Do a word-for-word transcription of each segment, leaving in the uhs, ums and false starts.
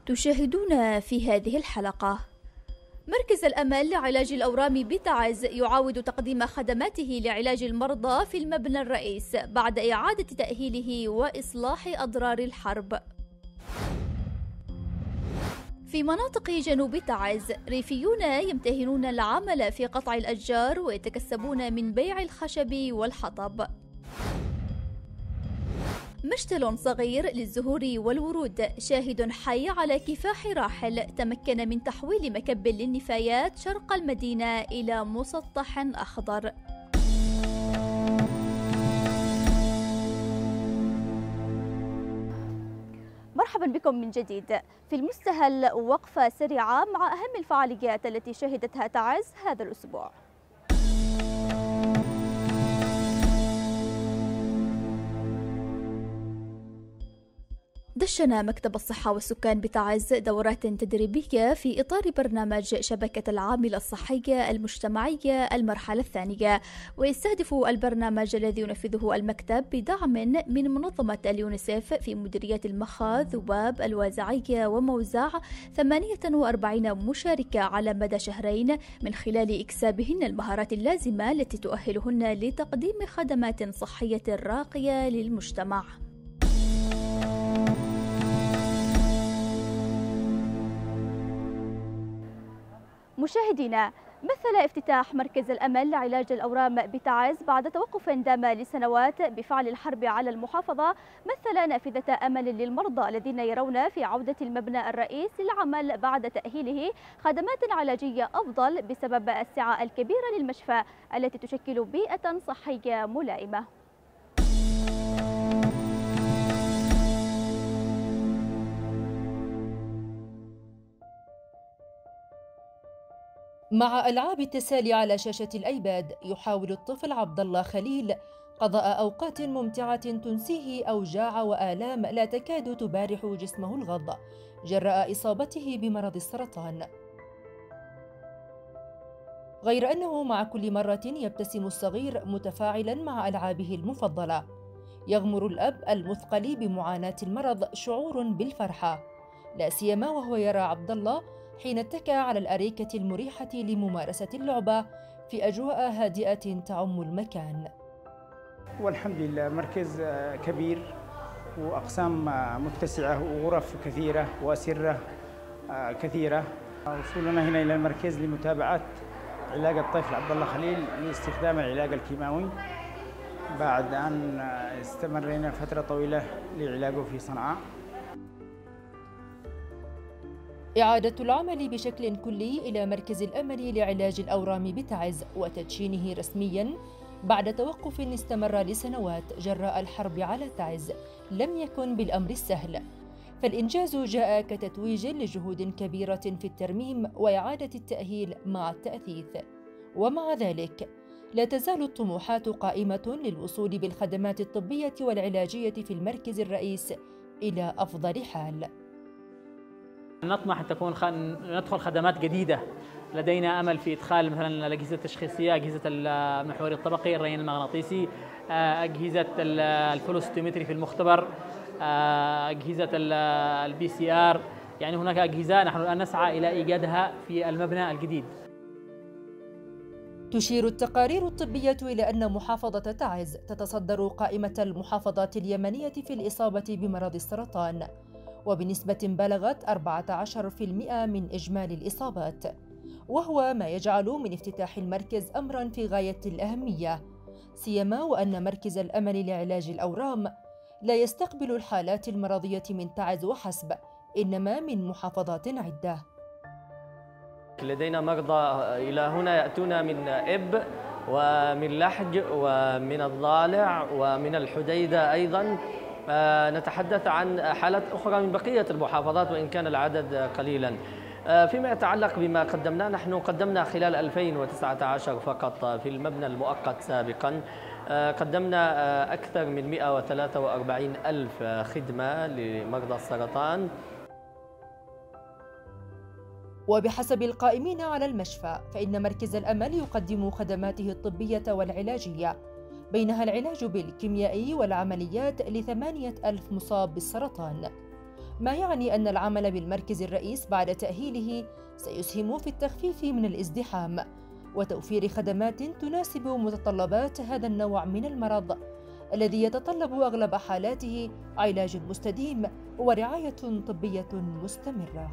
تشاهدون في هذه الحلقة. مركز الأمل لعلاج الأورام بتعز يعاود تقديم خدماته لعلاج المرضى في المبنى الرئيس بعد إعادة تأهيله وإصلاح أضرار الحرب. في مناطق جنوب تعز ريفيون يمتهنون العمل في قطع الأشجار ويتكسبون من بيع الخشب والحطب. مشتل صغير للزهور والورود شاهد حي على كفاح راحل تمكن من تحويل مكب للنفايات شرق المدينة إلى مسطح أخضر. مرحبا بكم من جديد. في المستهل وقفة سريعة مع أهم الفعاليات التي شهدتها تعز هذا الأسبوع. دشن مكتب الصحة والسكان بتعز دورات تدريبية في إطار برنامج شبكة العامل الصحي المجتمعي المرحلة الثانية، ويستهدف البرنامج الذي ينفذه المكتب بدعم من منظمة اليونيسيف في مديريات المخا، ذباب، الوازعية وموزع ثمانية وأربعين مشاركة على مدى شهرين من خلال إكسابهن المهارات اللازمة التي تؤهلهن لتقديم خدمات صحية راقية للمجتمع. مشاهدينا، مثل افتتاح مركز الأمل لعلاج الأورام بتعز بعد توقف دام لسنوات بفعل الحرب على المحافظة مثل نافذة أمل للمرضى الذين يرون في عودة المبنى الرئيس للعمل بعد تأهيله خدمات علاجية أفضل بسبب السعة الكبيرة للمشفى التي تشكل بيئة صحية ملائمة. مع ألعاب التسالي على شاشة الأيباد يحاول الطفل عبد الله خليل قضاء أوقات ممتعة تنسيه أوجاع وآلام لا تكاد تبارح جسمه الغض جراء إصابته بمرض السرطان. غير أنه مع كل مرة يبتسم الصغير متفاعلا مع ألعابه المفضلة، يغمر الأب المثقل بمعاناة المرض شعور بالفرحة، لا سيما وهو يرى عبد الله حين اتكى على الأريكة المريحة لممارسة اللعبة في أجواء هادئة تعم المكان. والحمد لله مركز كبير وأقسام متسعة وغرف كثيرة وأسرة كثيرة. وصولنا هنا إلى المركز لمتابعة علاج الطفل عبد الله خليل لاستخدام العلاج الكيماوي بعد أن استمرنا فترة طويلة لعلاجه في صنعاء. إعادة العمل بشكل كلي إلى مركز الأمل لعلاج الأورام بتعز وتدشينه رسمياً بعد توقف استمر لسنوات جراء الحرب على تعز لم يكن بالأمر السهل، فالإنجاز جاء كتتويج لجهود كبيرة في الترميم وإعادة التأهيل مع التأثيث. ومع ذلك لا تزال الطموحات قائمة للوصول بالخدمات الطبية والعلاجية في المركز الرئيس إلى أفضل حال. نطمح أن تكون خ... ندخل خدمات جديدة. لدينا أمل في إدخال مثلا الأجهزة التشخيصية، أجهزة المحوري الطبقي، الرنين المغناطيسي، أجهزة الفلوسيتومتري في المختبر، أجهزة البي سي آر. يعني هناك أجهزة نحن الآن نسعى إلى إيجادها في المبنى الجديد. تشير التقارير الطبية إلى أن محافظة تعز تتصدر قائمة المحافظات اليمنية في الإصابة بمرض السرطان، وبنسبة بلغت أربعة عشر بالمئة من إجمالي الإصابات، وهو ما يجعل من افتتاح المركز أمراً في غاية الأهمية، سيما وأن مركز الأمل لعلاج الأورام لا يستقبل الحالات المرضية من تعز وحسب، إنما من محافظات عدة. لدينا مرضى إلى هنا يأتون من إب ومن لحج ومن الضالع ومن الحديدة أيضاً. نتحدث عن حالات أخرى من بقية المحافظات وإن كان العدد قليلاً. فيما يتعلق بما قدمناه، نحن قدمنا خلال ألفين وتسعة عشر فقط في المبنى المؤقت سابقاً قدمنا أكثر من مئة وثلاثة وأربعين ألف خدمة لمرضى السرطان. وبحسب القائمين على المشفى فإن مركز الأمل يقدم خدماته الطبية والعلاجية، بينها العلاج بالكيميائي والعمليات لثمانية ألف مصاب بالسرطان، ما يعني أن العمل بالمركز الرئيس بعد تأهيله سيسهم في التخفيف من الازدحام وتوفير خدمات تناسب متطلبات هذا النوع من المرض الذي يتطلب أغلب حالاته علاج مستديم ورعاية طبية مستمرة.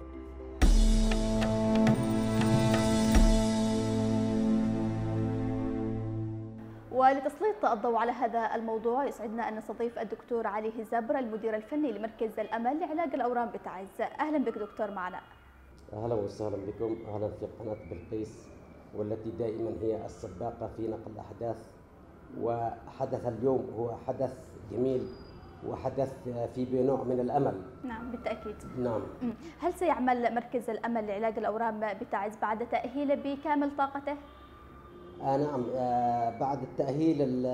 ولتسليط الضوء على هذا الموضوع يسعدنا أن نستضيف الدكتور علي هزبر المدير الفني لمركز الأمل لعلاج الأورام بتعز. أهلا بك دكتور معنا. أهلا وسهلا بكم، أهلا في قناة بلقيس والتي دائما هي السباقة في نقل الأحداث، وحدث اليوم هو حدث جميل وحدث في نوع من الأمل. نعم بالتأكيد. نعم. هل سيعمل مركز الأمل لعلاج الأورام بتعز بعد تأهيله بكامل طاقته؟ آه نعم، آه بعد التأهيل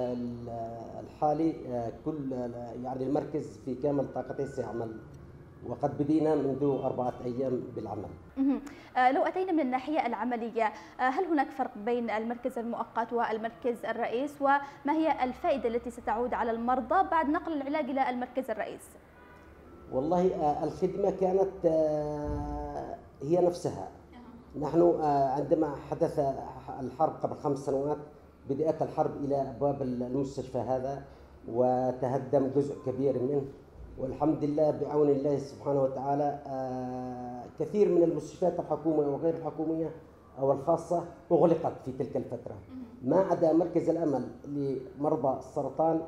الحالي آه كل يعني المركز في كامل طاقته سيعمل، وقد بدينا منذ أربعة أيام بالعمل. آه لو أتينا من الناحية العملية، آه هل هناك فرق بين المركز المؤقت والمركز الرئيس، وما هي الفائدة التي ستعود على المرضى بعد نقل العلاج إلى المركز الرئيس؟ والله آه الخدمة كانت آه هي نفسها. نحن عندما حدث الحرب قبل خمس سنوات بدأت الحرب إلى أبواب المستشفى هذا وتهدم جزء كبير منه، والحمد لله بعون الله سبحانه وتعالى كثير من المستشفيات الحكومية وغير الحكومية أو الخاصة أغلقت في تلك الفترة، ما عدا مركز الأمل لمرضى السرطان،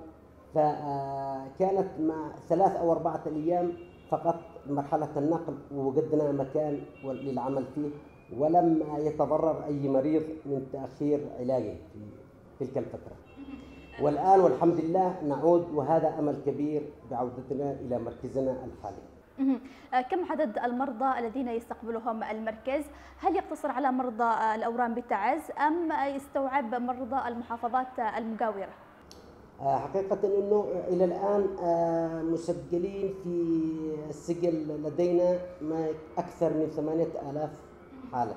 فكانت مع ثلاث أو أربعة أيام فقط مرحلة النقل ووجدنا مكان للعمل فيه، ولم يتضرر أي مريض من تأخير علاجه في تلك الفترة. والآن والحمد لله نعود، وهذا أمل كبير بعودتنا إلى مركزنا الحالي. كم عدد المرضى الذين يستقبلهم المركز؟ هل يقتصر على مرضى الأورام بتعز أم يستوعب مرضى المحافظات المجاورة؟ حقيقة أنه إلى الآن مسجلين في السجل لدينا ما أكثر من ثمانية آلاف حالة.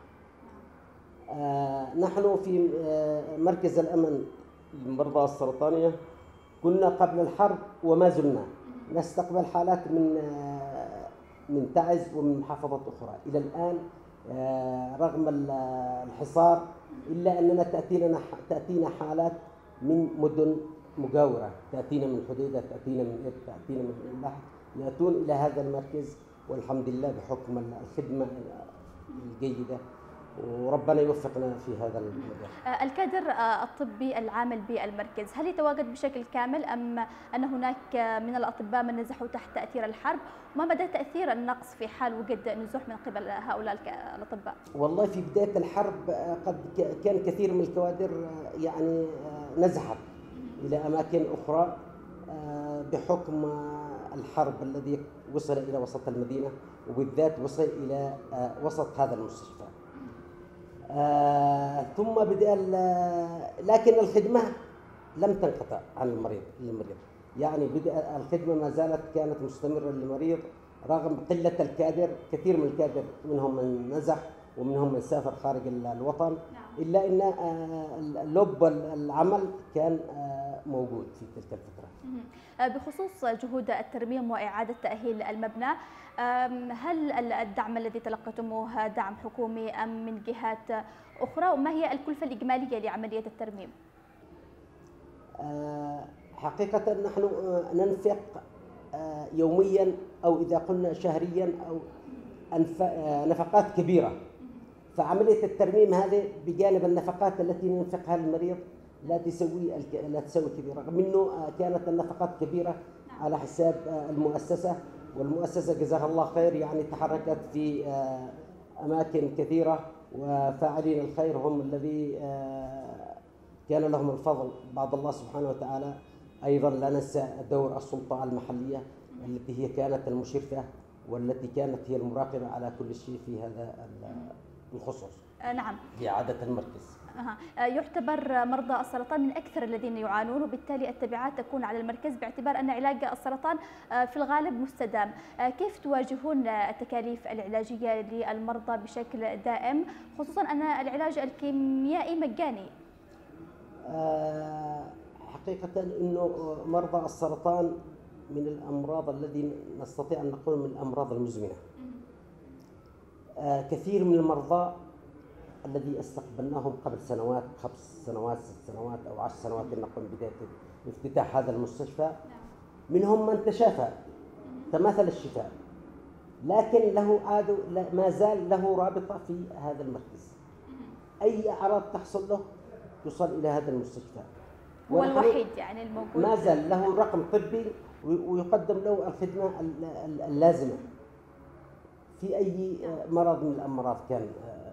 نحن في مركز الأمن للمرضى السرطانية كنا قبل الحرب وما زلنا نستقبل حالات من من تعز ومن محافظات أخرى إلى الآن رغم الحصار، إلا أننا تأتينا تأتينا حالات من مدن مجاورة، تأتينا من حديدة، تأتينا من إب، تأتينا من اللحج، يأتون إلى هذا المركز، والحمد لله بحكم الخدمة الجيدة، وربنا يوفقنا في هذا المجال. الكادر الطبي العامل بالمركز هل يتواجد بشكل كامل أم أن هناك من الأطباء من نزحوا تحت تأثير الحرب؟ وما مدى تأثير النقص في حال وجد نزوح من قبل هؤلاء الأطباء؟ والله في بداية الحرب قد كان كثير من الكوادر يعني نزحت إلى أماكن أخرى بحكم الحرب الذي وصل إلى وسط المدينة، وبالذات وصل إلى وسط هذا المستشفى. آه ثم بدأ، لكن الخدمة لم تنقطع عن المريض للمريض، يعني بدأ الخدمة ما زالت كانت مستمرة للمريض رغم قلة الكادر. كثير من الكادر منهم من نزح ومنهم من سافر خارج الوطن، إلا أن آه لب العمل كان آه موجود في تلك الفترة. بخصوص جهود الترميم وإعادة تأهيل المبنى، هل الدعم الذي تلقيتموه دعم حكومي أم من جهات أخرى؟ وما هي الكلفة الإجمالية لعملية الترميم؟ حقيقة نحن ننفق يوميا أو إذا قلنا شهريا أو نفقات كبيرة، فعملية الترميم هذه بجانب النفقات التي ننفقها للمريض لا تسوي لا تسوي كبيرة، رغم أنه كانت النفقات كبيرة على حساب المؤسسة، والمؤسسة جزاها الله خير يعني تحركت في أماكن كثيرة، وفاعلين الخير هم الذي كان لهم الفضل بعد الله سبحانه وتعالى. أيضا لا ننسى دور السلطة المحلية التي هي كانت المشرفة والتي كانت هي المراقبة على كل شيء في هذا الخصوص. نعم. لإعادة المركز. أه. يعتبر مرضى السرطان من أكثر الذين يعانون، وبالتالي التبعات تكون على المركز باعتبار أن علاج السرطان في الغالب مستدام. كيف تواجهون التكاليف العلاجية للمرضى بشكل دائم، خصوصا أن العلاج الكيميائي مجاني؟ أه حقيقة أنه مرضى السرطان من الأمراض الذي نستطيع أن نقول من الأمراض المزمنة. آه كثير من المرضى الذي استقبلناهم قبل سنوات، خمس سنوات، ست سنوات أو عشر سنوات نقول بداية افتتاح هذا المستشفى، منهم من تشافى تماثل الشفاء، لكن له عاد ما زال له رابطة في هذا المركز. أي أعراض تحصل له يوصل إلى هذا المستشفى. هو الوحيد يعني الموجود، ما زال له رقم طبي ويقدم له الخدمة اللازمة في أي مرض من الأمراض كان.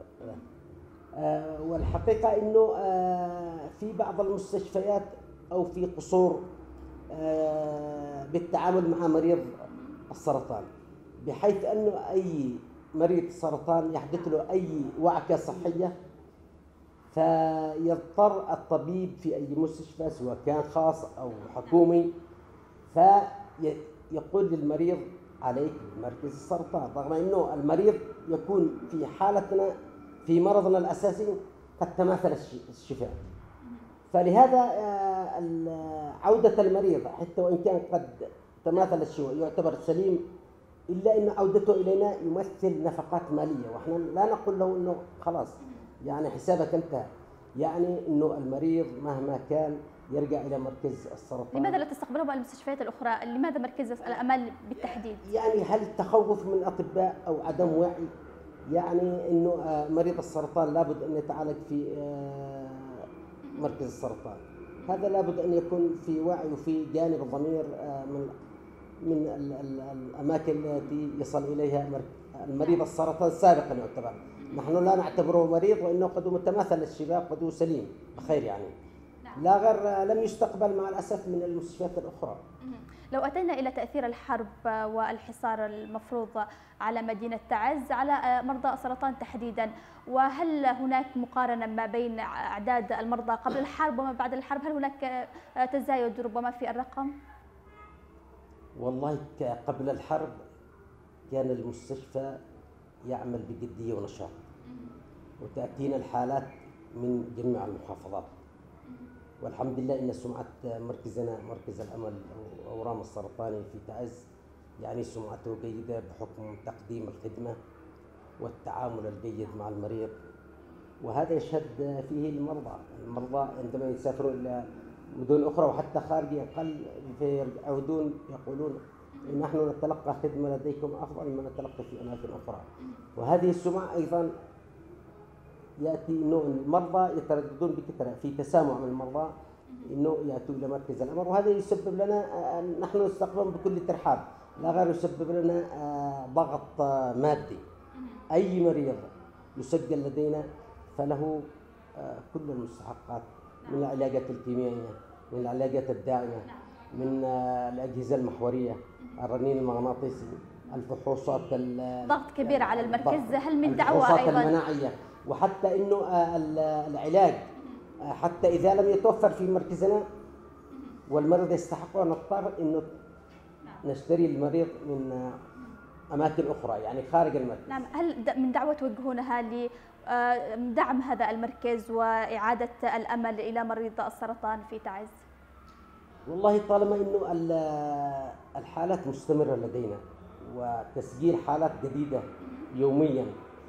والحقيقة إنه في بعض المستشفيات أو في قصور بالتعامل مع مريض السرطان، بحيث أنه أي مريض سرطان يحدث له أي وعكة صحية فيضطر الطبيب في أي مستشفى سواء كان خاص أو حكومي فيقول للمريض عليك بمركز السرطان، رغم أنه المريض يكون في حالتنا في مرضنا الأساسي قد تماثل الشفاء. فلهذا عودة المريض حتى وإن كان قد تماثل الشفاء يعتبر سليم، إلا أن عودته إلينا يمثل نفقات مالية، وإحنا لا نقول له أنه خلاص يعني حسابك انتهى، يعني أنه المريض مهما كان يرجع إلى مركز السرطان. لماذا لا تستقبلهم المستشفيات الأخرى؟ لماذا مركز الأمل بالتحديد؟ يعني هل تخوف من الأطباء أو عدم وعي؟ يعني أنه مريض السرطان لابد أن يتعالج في مركز السرطان، هذا لابد أن يكون في وعي وفي جانب ضمير من من الأماكن التي يصل إليها المريض السرطان سابقا يعتبر. نحن لا نعتبره مريض وإنه قد متماثل الشباب قد سليم بخير يعني. لا غير لم يستقبل مع الأسف من المستشفيات الأخرى. لو أتينا إلى تأثير الحرب والحصار المفروض على مدينة تعز على مرضى السرطان تحديدا، وهل هناك مقارنة ما بين أعداد المرضى قبل الحرب وما بعد الحرب؟ هل هناك تزايد ربما في الرقم؟ والله قبل الحرب كان المستشفى يعمل بجدية ونشاط، وتأتينا الحالات من جميع المحافظات، والحمد لله إن سمعة مركزنا مركز الأمل أو أورام السرطاني في تعز يعني سمعته جيدة بحكم تقديم الخدمة والتعامل الجيد مع المريض، وهذا يشهد فيه المرضى. المرضى عندما يسافروا إلى مدن أخرى وحتى خارج أقل يعودون يقولون نحن نتلقى خدمة لديكم أفضل مما نتلقى في أماكن أخرى. وهذه السمعة أيضا يأتي إنه المرضى يترددون بكثرة في تسامع من المرضى إنه يأتوا إلى مركز الأمل، وهذا يسبب لنا نحن نستقبلهم بكل ترحاب، لا غير يسبب لنا ضغط مادي. أي مريض يسجل لدينا فله كل المستحقات من العلاجات الكيميائية، من العلاجات الداعمة، من الأجهزة المحورية، الرنين المغناطيسي، الفحوصات، ضغط كبير على المركز. هل من دعوة أيضا المناعية، وحتى إنه العلاج حتى إذا لم يتوفر في مركزنا والمريض يستحقه نضطر إنه نشتري المريض من أماكن أخرى يعني خارج المركز. نعم، هل من دعوة توجهونها لدعم هذا المركز وإعادة الأمل إلى مريض السرطان في تعز؟ والله طالما إنه الحالات مستمرة لدينا وتسجيل حالات جديدة يوميا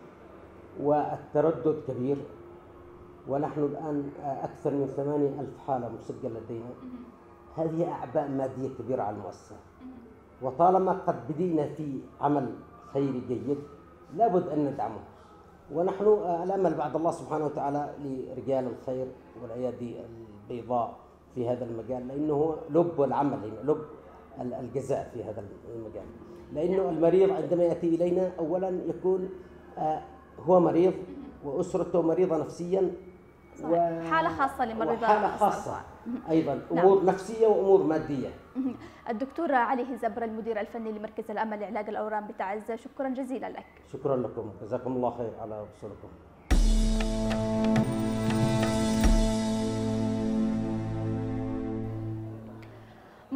والتردد كبير، ونحن الآن أكثر من ثمانية ألف حالة مسجلة لدينا، هذه أعباء مادية كبيرة على المؤسسة، وطالما قد بدينا في عمل خيري جيد لابد أن ندعمه. ونحن الأمل بعد الله سبحانه وتعالى لرجال الخير والأيادي البيضاء في هذا المجال، لأنه هو لب العمل هنا، لب الجزاء في هذا المجال. لأنه المريض عندما يأتي إلينا أولا يكون هو مريض وأسرته مريضة نفسيا، حالة خاصة لمريض حالة خاصة أيضا، أمور نعم. نفسية وأمور مادية. الدكتور علي هزبر المدير الفني لمركز الأمل لعلاج الأورام بتعز، شكرا جزيلا لك. شكرا لكم، جزاكم الله خير على وصولكم.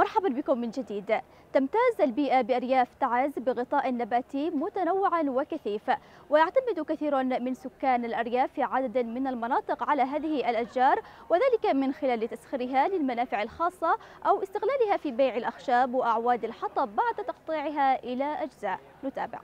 مرحبا بكم من جديد. تمتاز البيئة بأرياف تعز بغطاء نباتي متنوع وكثيف، ويعتمد كثير من سكان الأرياف في عدد من المناطق على هذه الأشجار، وذلك من خلال تسخيرها للمنافع الخاصة أو استغلالها في بيع الأخشاب وأعواد الحطب بعد تقطيعها إلى أجزاء. نتابع.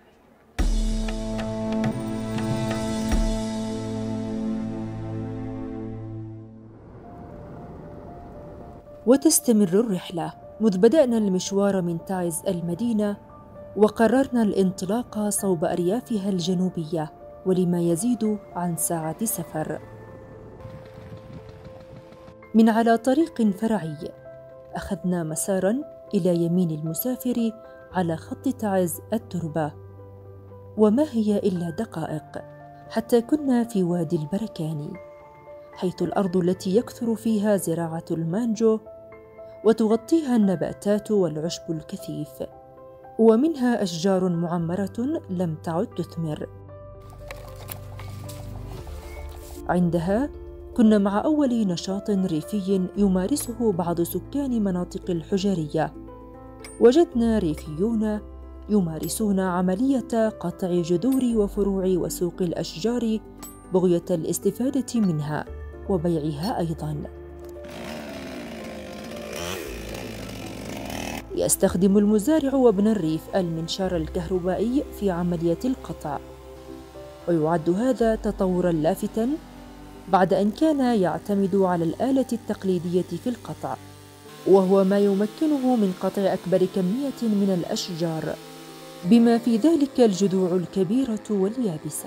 وتستمر الرحلة منذ بدأنا المشوار من تعز المدينة، وقررنا الانطلاق صوب أريافها الجنوبية ولما يزيد عن ساعة سفر. من على طريق فرعي أخذنا مساراً إلى يمين المسافر على خط تعز التربة، وما هي إلا دقائق حتى كنا في وادي البركاني، حيث الأرض التي يكثر فيها زراعة المانجو وتغطيها النباتات والعشب الكثيف، ومنها أشجار معمرة لم تعد تثمر. عندها كنا مع أول نشاط ريفي يمارسه بعض سكان مناطق الحجرية. وجدنا ريفيون يمارسون عملية قطع جذور وفروع وسوق الأشجار بغية الاستفادة منها وبيعها أيضاً. يستخدم المزارع وابن الريف المنشار الكهربائي في عملية القطع، ويعد هذا تطوراً لافتاً بعد أن كان يعتمد على الآلة التقليدية في القطع، وهو ما يمكنه من قطع أكبر كمية من الأشجار، بما في ذلك الجذوع الكبيرة واليابسة.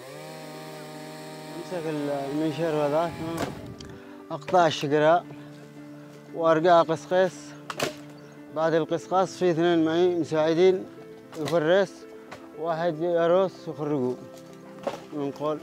أمسك المنشار وذاك أقطع الشجرة وأرجع قصقص. بعد القصقاص في اثنين معي مساعدين يفرس، واحد يرص يخرجوا ونقول.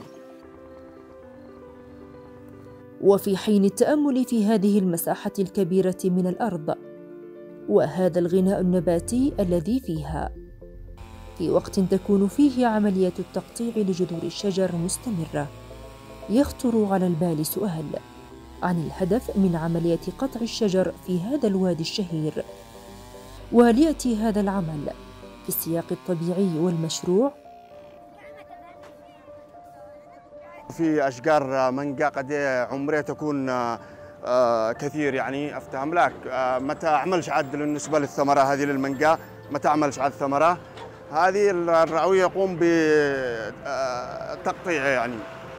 وفي حين التأمل في هذه المساحة الكبيرة من الأرض وهذا الغناء النباتي الذي فيها، في وقت تكون فيه عملية التقطيع لجذور الشجر مستمرة، يخطر على البال سؤال عن الهدف من عملية قطع الشجر في هذا الوادي الشهير. وهل يأتي هذا العمل في السياق الطبيعي والمشروع؟ في أشجار مانجا قد عمرها تكون كثير، يعني أفتهم لك متى أعملش عد بالنسبة للثمرة هذه للمانجا، متى أعملش عد الثمرة هذه الرعوية يقوم بتقطيعها. يعني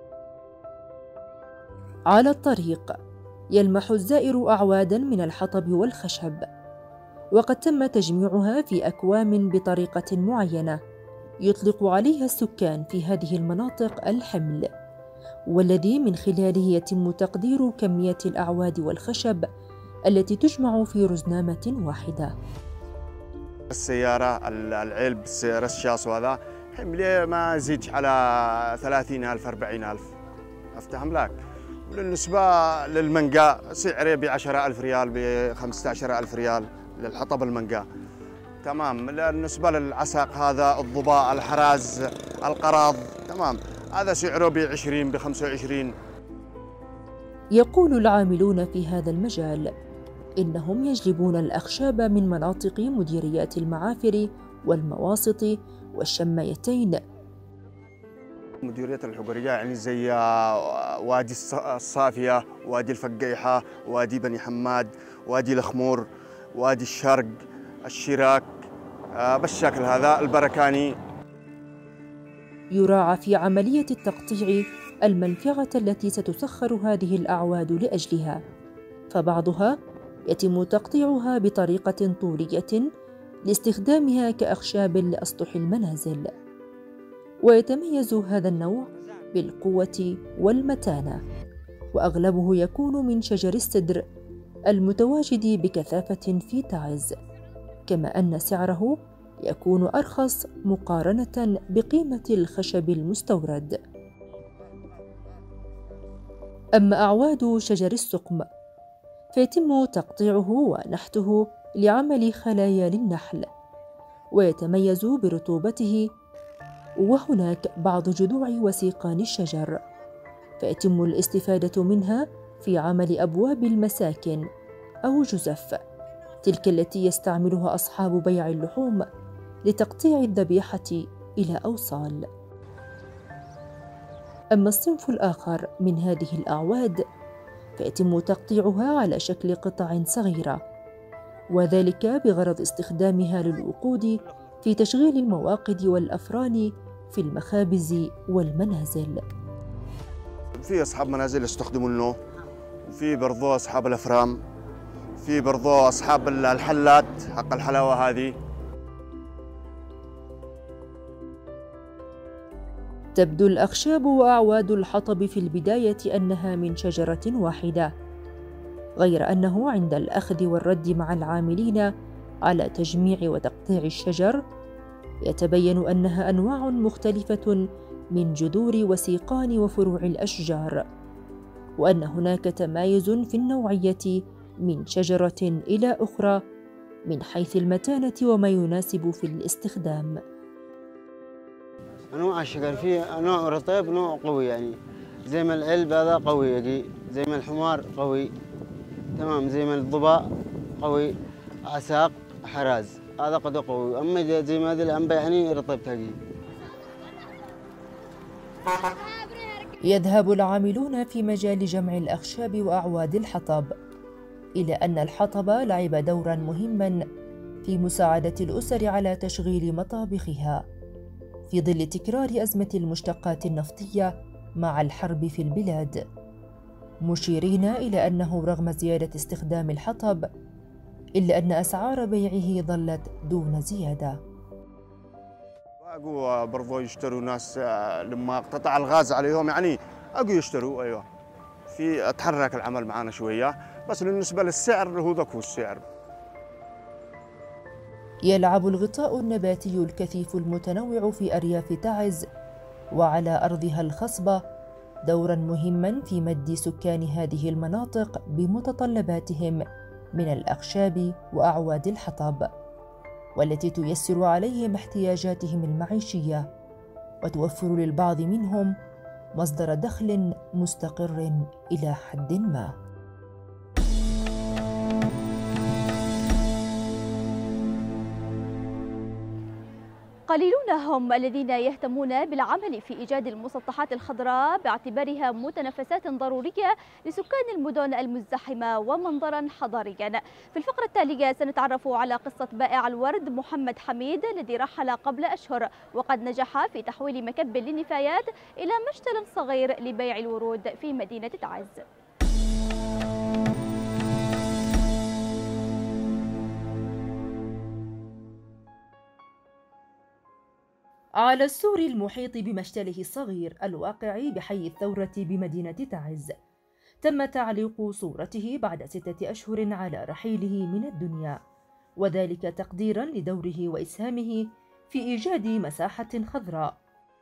على الطريق يلمح الزائر أعوادا من الحطب والخشب، وقد تم تجميعها في أكوام بطريقة معينة يطلق عليها السكان في هذه المناطق الحمل، والذي من خلاله يتم تقدير كمية الأعواد والخشب التي تجمع في رزنامة واحدة. السيارة العلب السيارة الشاص وهذا حمله ما يزيدش على ثلاثين ألف أربعين ألف أفتهم لك. بالنسبة للمانجا سعره بعشرة ألف ريال بخمسة عشر ألف ريال للحطب المانجا. تمام. بالنسبة للعساق هذا الضباء الحراز القراض تمام هذا سعره بعشرين بخمسة وعشرين. يقول العاملون في هذا المجال إنهم يجلبون الأخشاب من مناطق مديريات المعافر والمواسط والشمايتين. مديرية الحجرية يعني زي وادي الصافية، وادي الفقيحة، وادي بني حماد، وادي الخمور، وادي الشرق، الشراك، بالشكل هذا البركاني. يراعى في عملية التقطيع المنفعة التي ستسخر هذه الأعواد لأجلها، فبعضها يتم تقطيعها بطريقة طولية لاستخدامها كأخشاب لأسطح المنازل. ويتميز هذا النوع بالقوة والمتانة، وأغلبه يكون من شجر السدر المتواجد بكثافة في تعز، كما أن سعره يكون أرخص مقارنة بقيمة الخشب المستورد. أما أعواد شجر السقم فيتم تقطيعه ونحته لعمل خلايا للنحل، ويتميز برطوبته، وهناك بعض جذوع وسيقان الشجر فيتم الاستفادة منها في عمل أبواب المساكن أو جزف، تلك التي يستعملها أصحاب بيع اللحوم لتقطيع الذبيحة إلى أوصال. أما الصنف الآخر من هذه الأعواد فيتم تقطيعها على شكل قطع صغيرة، وذلك بغرض استخدامها للوقود في تشغيل المواقد والأفران في المخابز والمنازل. في أصحاب منازل يستخدموا النو، وفي برضو أصحاب الأفرام، في برضو أصحاب الحلات حق الحلاوة هذه. تبدو الأخشاب وأعواد الحطب في البداية أنها من شجرة واحدة، غير أنه عند الأخذ والرد مع العاملين على تجميع وتقطيع الشجر يتبين أنها أنواع مختلفة من جذور وسيقان وفروع الأشجار، وأن هناك تمايز في النوعية من شجرة إلى أخرى من حيث المتانة وما يناسب في الاستخدام. أنواع الشجر فيه نوع رطيب نوع قوي، يعني زي ما العلب هذا قوي يجي، زي ما الحمار قوي تمام، زي ما الضباء قوي، عساق حراز هذا قد قوي، أما زي ما هذه الأنبا يعني رطيب تجي. يذهب العاملون في مجال جمع الأخشاب وأعواد الحطب إلى أن الحطب لعب دورا مهما في مساعدة الأسر على تشغيل مطابخها في ظل تكرار أزمة المشتقات النفطية مع الحرب في البلاد، مشيرين إلى أنه رغم زيادة استخدام الحطب إلا أن أسعار بيعه ظلت دون زيادة. أقوا برضو يشتروا ناس لما قطع الغاز عليهم، يعني أقوا يشتروا. أيوة في تحرك العمل معنا شوية، بس بالنسبة للسعر هو ذاك هو السعر. يلعب الغطاء النباتي الكثيف المتنوع في أرياف تعز وعلى أرضها الخصبة دورا مهما في مد سكان هذه المناطق بمتطلباتهم من الأخشاب وأعواد الحطب، والتي تيسر عليهم احتياجاتهم المعيشية وتوفر للبعض منهم مصدر دخل مستقر إلى حد ما. قليلون هم الذين يهتمون بالعمل في إيجاد المسطحات الخضراء باعتبارها متنفسات ضرورية لسكان المدن المزدحمة ومنظرا حضاريا. في الفقرة التالية سنتعرف على قصة بائع الورد محمد حميد الذي رحل قبل أشهر وقد نجح في تحويل مكب للنفايات إلى مشتل صغير لبيع الورود في مدينة تعز. على السور المحيط بمشتله الصغير الواقع بحي الثورة بمدينة تعز تم تعليق صورته بعد ستة أشهر على رحيله من الدنيا، وذلك تقديرا لدوره وإسهامه في إيجاد مساحة خضراء.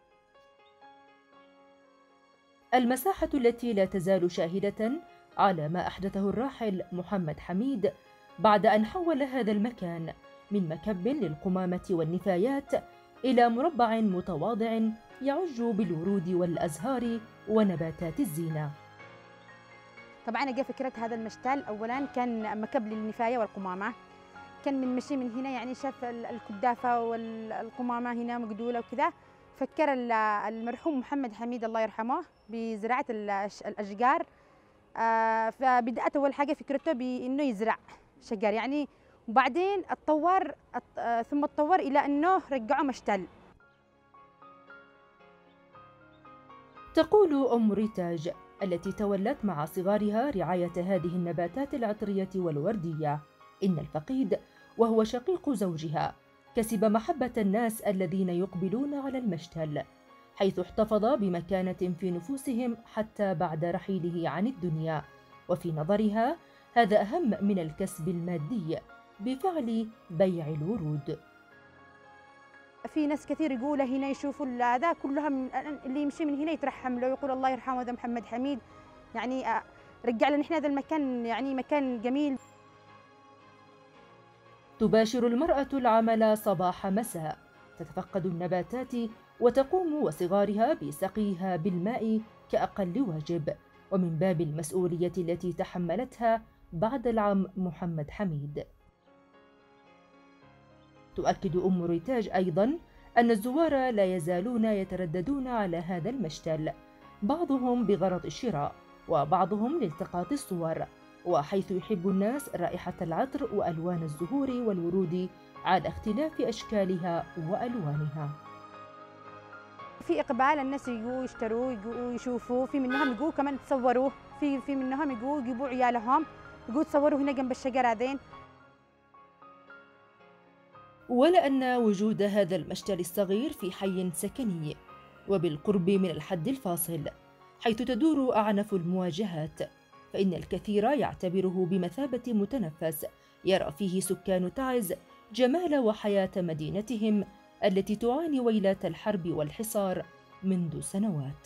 المساحة التي لا تزال شاهدة على ما أحدثه الراحل محمد حميد بعد أن حول هذا المكان من مكب للقمامة والنفايات إلى مربع متواضع يعج بالورود والأزهار ونباتات الزينة. طبعا جاء فكرة هذا المشتل أولا كان مكب للنفاية والقمامة، كان من مشي من هنا يعني شاف الكدافة والقمامة هنا مقدولة وكذا، فكر المرحوم محمد حميد الله يرحمه بزراعة الأشجار. فبدأت أول حاجة فكرته بأنه يزرع شجر يعني، وبعدين اتطور ثم اتطور إلى أنه رجعوا مشتل. تقول أم ريتاج التي تولت مع صغارها رعاية هذه النباتات العطرية والوردية إن الفقيد وهو شقيق زوجها كسب محبة الناس الذين يقبلون على المشتل، حيث احتفظ بمكانة في نفوسهم حتى بعد رحيله عن الدنيا، وفي نظرها هذا أهم من الكسب المادي بفعل بيع الورود. في ناس كثير يقولوا هنا يشوفوا هذا كلهم اللي يمشي من هنا يترحم له، يقول الله يرحمه هذا محمد حميد، يعني رجع لنا نحن هذا المكان يعني مكان جميل. تباشر المرأة العمل صباح مساء، تتفقد النباتات وتقوم وصغارها بسقيها بالماء كأقل واجب، ومن باب المسؤولية التي تحملتها بعد العم محمد حميد. تؤكد أم ريتاج أيضا أن الزوار لا يزالون يترددون على هذا المشتل، بعضهم بغرض الشراء وبعضهم لالتقاط الصور، وحيث يحب الناس رائحة العطر وألوان الزهور والورود على اختلاف أشكالها وألوانها. في إقبال، الناس يجوا يشتروا يجوا يشوفوا، في منهم يجوا كمان يتصوروا، في في منهم يجوا يجيبوا عيالهم يجوا يتصوروا هنا جنب الشجرة دين. ولأن وجود هذا المشتل الصغير في حي سكني وبالقرب من الحد الفاصل حيث تدور أعنف المواجهات، فإن الكثير يعتبره بمثابة متنفس يرى فيه سكان تعز جمال وحياة مدينتهم التي تعاني ويلات الحرب والحصار منذ سنوات.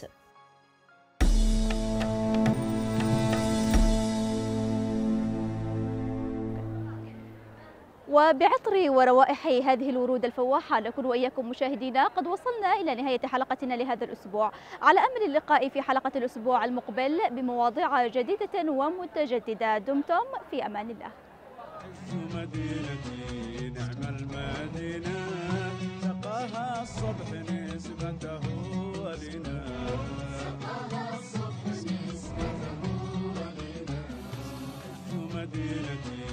وبعطر وروائح هذه الورود الفواحة نكون وإياكم مشاهدينا قد وصلنا إلى نهاية حلقتنا لهذا الأسبوع، على أمل اللقاء في حلقة الأسبوع المقبل بمواضيع جديدة ومتجددة. دمتم في أمان الله. مدينتي نعم المدينة سقاها الصبح نسبته ولنا سقاها الصبح نسبته ولنا مدينتي